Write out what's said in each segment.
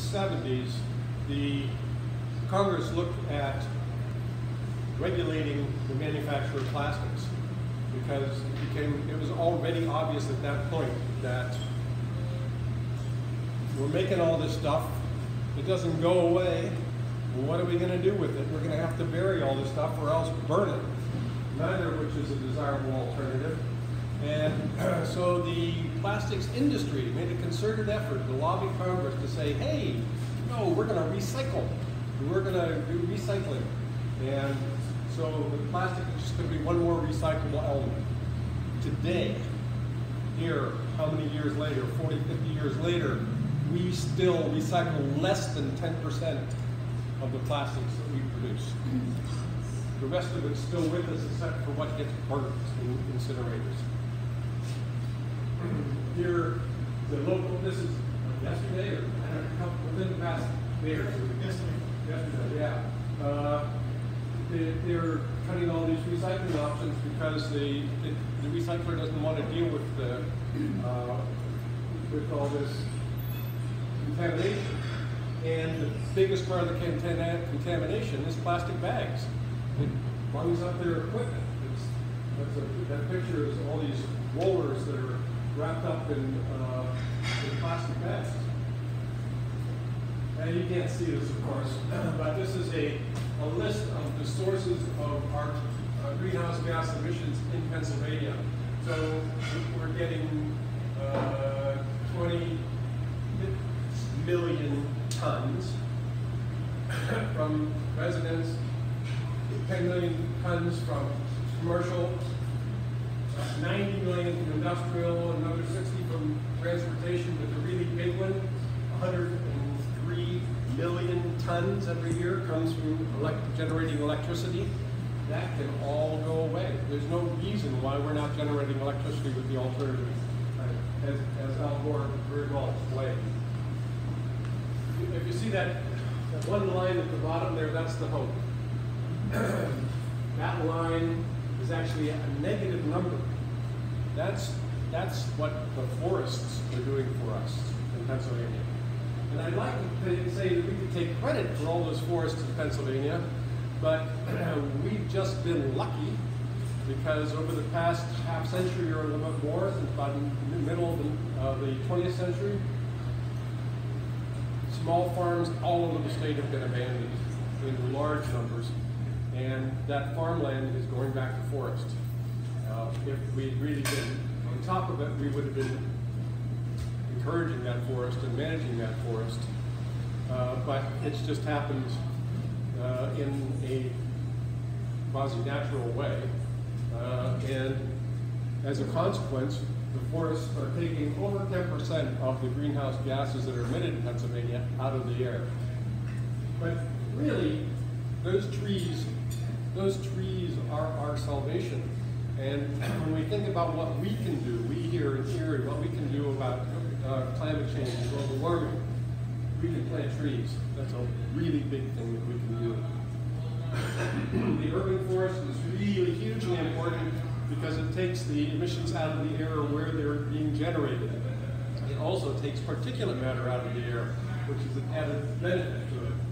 70s, the Congress looked at regulating the manufacture of plastics because it was already obvious at that point that we're making all this stuff, it doesn't go away. Well, what are we going to do with it? We're going to have to bury all this stuff or else burn it, neither of which is a desirable alternative. And so the plastics industry made a concerted effort to lobby Congress to say, hey, no, we're going to recycle. We're going to do recycling. And so the plastic is just going to be one more recyclable element. Today, here, how many years later, 40, 50 years later, we still recycle less than 10% of the plastics that we produce. The rest of it's still with us except for what gets burnt in incinerators. Here, the local, this is yesterday or within the past day or two. Yesterday, yeah. They're cutting all these recycling options because the recycler doesn't want to deal with all this contamination. And the biggest part of the contamination is plastic bags. It bungs up their equipment. That picture is all these rollers that are wrapped up in plastic bags. And you can't see this, of course, but this is a list of the sources of our greenhouse gas emissions in Pennsylvania. So we're getting 20 million tons from residents, 10 million tons from commercial, 90 million from industrial, another 60 from transportation, but the really big one, 103 million tons every year comes from generating electricity. That can all go away. There's no reason why we're not generating electricity with the alternative, as Al Gore very well explained. If you see that one line at the bottom there, that's the hope. That line is actually a negative number. That's what the forests are doing for us in Pennsylvania. And I'd like to say that we could take credit for all those forests in Pennsylvania, but we've just been lucky because over the past half century or a little bit more, since about the middle of the 20th century, small farms all over the state have been abandoned in large numbers, and that farmland is going back to forest. If we'd really been on top of it, we would have been encouraging that forest and managing that forest, but it's just happened in a quasi-natural way, and as a consequence, the forests are taking over 10% of the greenhouse gases that are emitted in Pennsylvania out of the air. But really, those trees are our salvation. And when we think about what we can do, we here in Erie, what we can do about climate change and global warming, we can plant trees. That's a really big thing that we can do. The urban forest is really hugely important because it takes the emissions out of the air where they're being generated. It also takes particulate matter out of the air, which is an added benefit to it.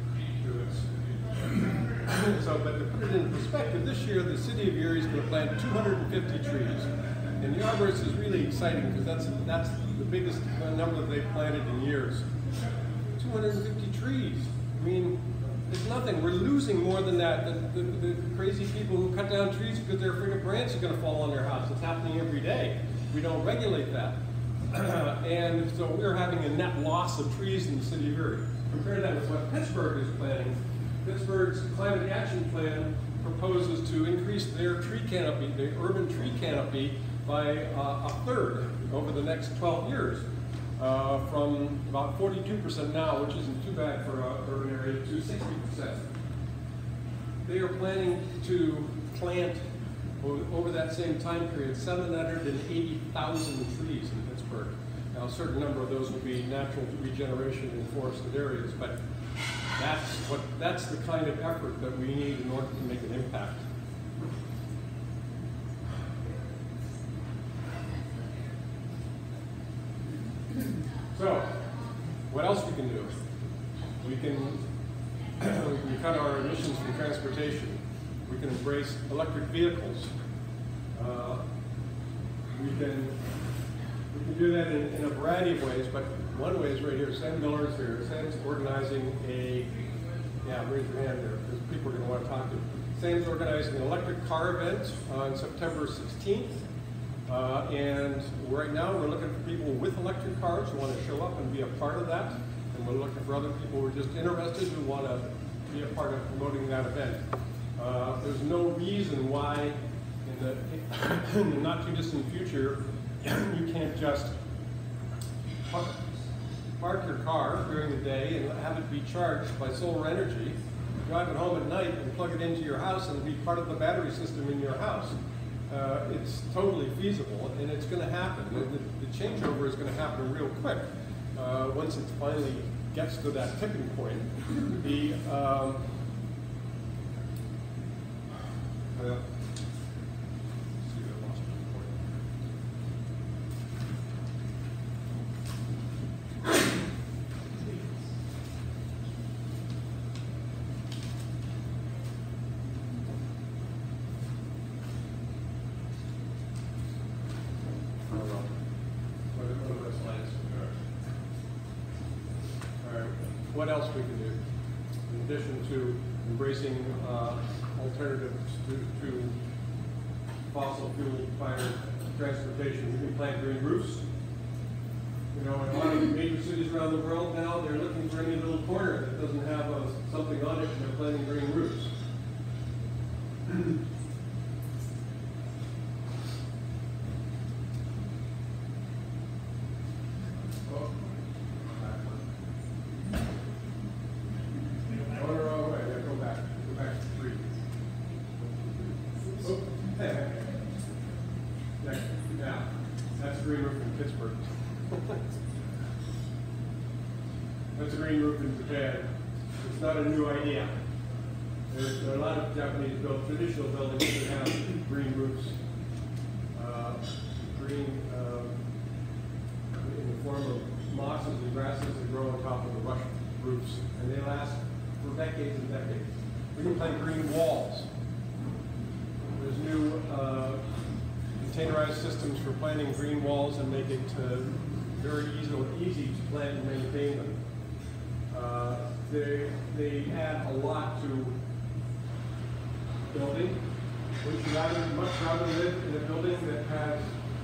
So, but to put it in perspective, this year the city of Erie is going to plant 250 trees. And the arborist is really exciting because that's the biggest number that they've planted in years. 250 trees. I mean, it's nothing. We're losing more than that. The crazy people who cut down trees because they're afraid a branch is going to fall on their house. It's happening every day. We don't regulate that. And so we're having a net loss of trees in the city of Erie. Compare that with what Pittsburgh is planning. Pittsburgh's climate action plan proposes to increase their tree canopy, the urban tree canopy, by a third over the next 12 years. From about 42% now, which isn't too bad for an urban area, to 60%. They are planning to plant, over that same time period, 780,000 trees in Pittsburgh. Now, a certain number of those will be natural regeneration in forested areas, but that's the kind of effort that we need in order to make an impact. So, what else we can do? We can cut our emissions from transportation. We can embrace electric vehicles. We can do that in a variety of ways, but one way is right here. Sam Miller's here. Sam's organizing raise your hand there, because people are going to want to talk to you. Sam's organizing an electric car event on September 16th. And right now we're looking for people with electric cars who want to show up and be a part of that. And we're looking for other people who are just interested who want to be a part of promoting that event. There's no reason why in the not too distant future you can't just park your car during the day and have it be charged by solar energy, drive it home at night and plug it into your house and be part of the battery system in your house. It's totally feasible, and it's going to happen. The changeover is going to happen real quick once it finally gets to that tipping point. What else we can do, in addition to embracing alternatives to fossil fuel-fired transportation? We can plant green roofs. You know, in a lot of major cities around the world now, they're looking for any little corner that doesn't have something on it, and they're planting green roofs. That's a green roof in Pittsburgh. That's a green roof in Japan. It's not a new idea. There are a lot of Japanese traditional buildings that have green roofs. Green in the form of mosses and grasses that grow on top of the rush roofs. And they last for decades and decades. We can plant green walls. There's new containerized systems for planting green walls and make it very easy to plant and maintain them. They add a lot to building. Would you much rather live in a building that has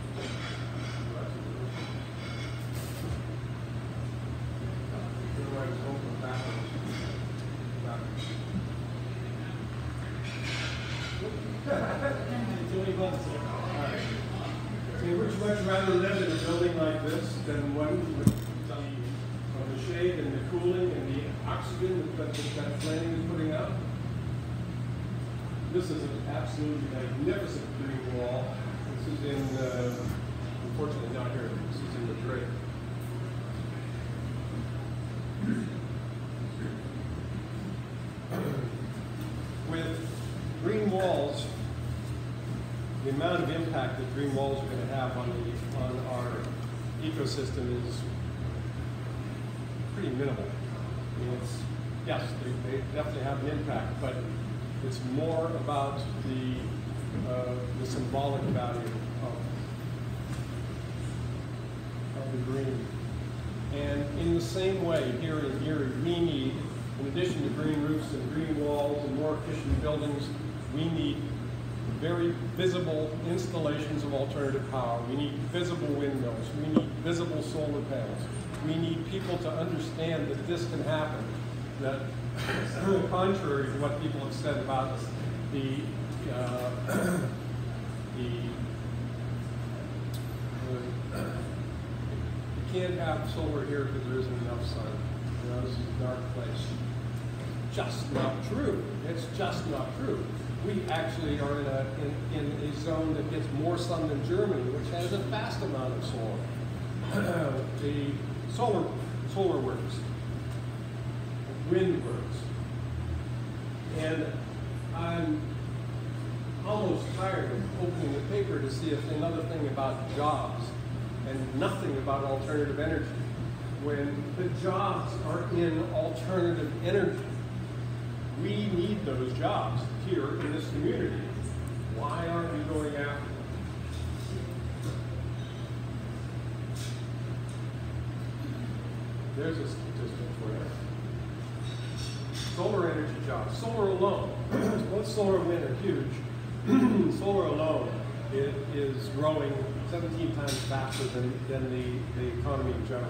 would you much rather live in a building like this than one with the shade and the cooling and the oxygen that planting is putting out? This is an absolutely magnificent green wall. This is in, unfortunately not here, this is in Madrid. With green walls, the amount of impact that green walls are going to have on our ecosystem is pretty minimal. I mean, yes, they definitely have an impact, but it's more about the symbolic value of the green. And in the same way, here in Erie, we need, in addition to green roofs and green walls and more efficient buildings, we need very visible installations of alternative power. We need visible windmills. We need visible solar panels. We need people to understand that this can happen. That, contrary to what people have said about you can't have solar here because there isn't enough sun. You know, this is a dark place. Just not true. It's just not true. We actually are in a zone that gets more sun than Germany, which has a vast amount of solar. The solar works, wind works, and I'm almost tired of opening the paper to see another thing about jobs and nothing about alternative energy. when the jobs are in alternative energy. We need those jobs here in this community. Why aren't we going after them? There's a statistic for you. Solar energy jobs. Solar alone. Both solar and wind are huge. Solar alone is growing 17 times faster than the economy in general.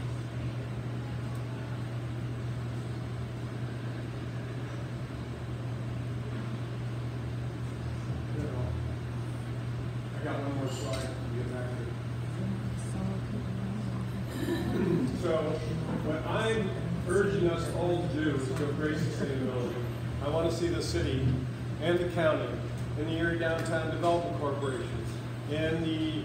I got one more slide to get back to. So, what I'm urging us all to do is to embrace sustainability. I want to see the city and the county and the Erie Downtown Development Corporation and the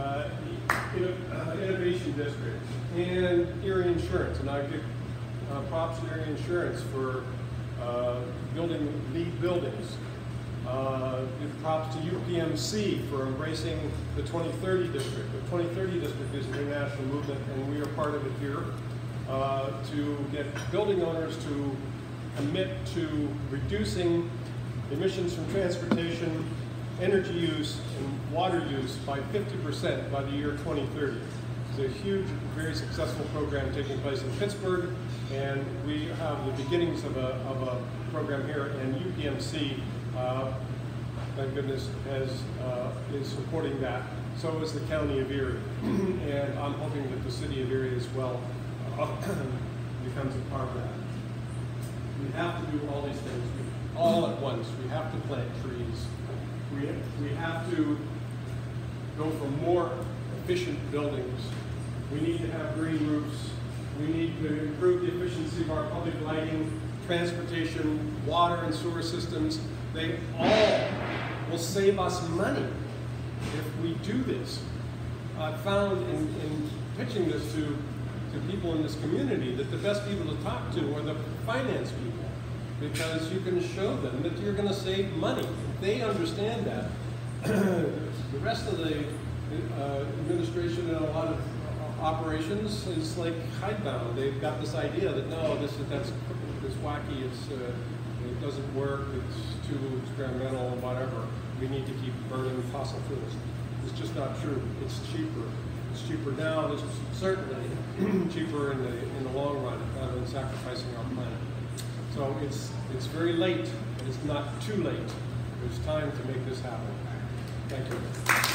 Innovation District and Erie Insurance. And I give props to Erie Insurance for building LEED buildings. Give props to UPMC for embracing the 2030 district. The 2030 district is an international movement, and we are part of it here to get building owners to commit to reducing emissions from transportation, energy use, and water use by 50% by the year 2030. It's a huge, very successful program taking place in Pittsburgh, and we have the beginnings of a program here, and UPMC, thank goodness, is supporting that. So is the County of Erie, and I'm hoping that the City of Erie as well becomes a part of that. We have to do all these things all at once. We have to plant trees. We have to go for more efficient buildings. We need to have green roofs. We need to improve the efficiency of our public lighting, transportation, water and sewer systems. They all will save us money if we do this. I've found in pitching this to people in this community that the best people to talk to are the finance people, because you can show them that you're going to save money. If they understand that, the rest of the administration and a lot of operations is like hidebound. They've got this idea that no, that's wacky. It doesn't work. It's too experimental, whatever. We need to keep burning fossil fuels. It's just not true. It's cheaper. It's cheaper now. It's certainly cheaper in the long run, rather than sacrificing our planet. So it's very late, but it's not too late. There's time to make this happen. Thank you.